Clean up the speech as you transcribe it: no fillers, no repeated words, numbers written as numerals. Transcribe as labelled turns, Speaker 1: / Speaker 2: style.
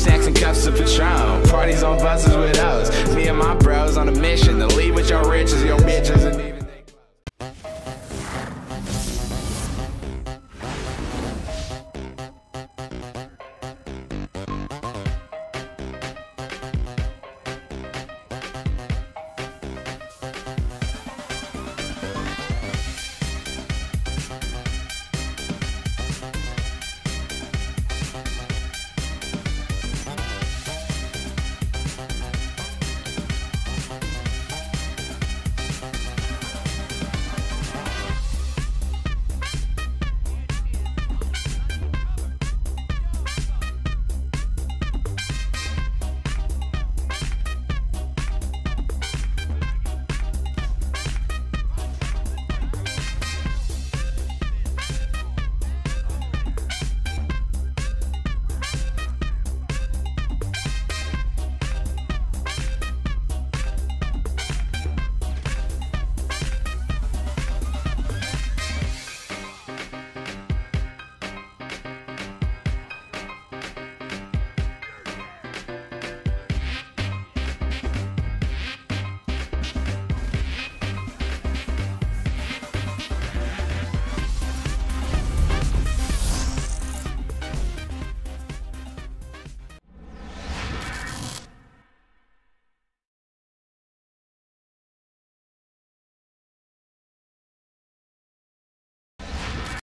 Speaker 1: snacks and cups of Patron. Parties on buses with us. Me and my bros on a mission to leave with your riches, your bitches, and